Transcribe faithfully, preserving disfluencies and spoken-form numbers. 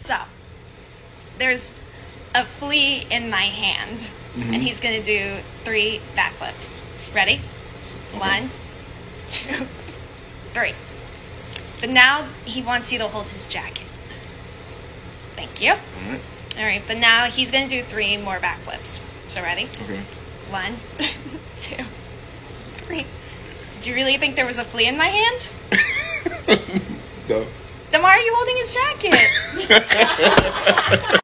So, there's a flea in my hand, mm-hmm. and he's going to do three backflips. Ready? Okay. One, two, three. But now he wants you to hold his jacket. Thank you. All right. All right, but now he's going to do three more backflips. So ready? Okay. One, two, three. Did you really think there was a flea in my hand? No. Then why are you holding his jacket?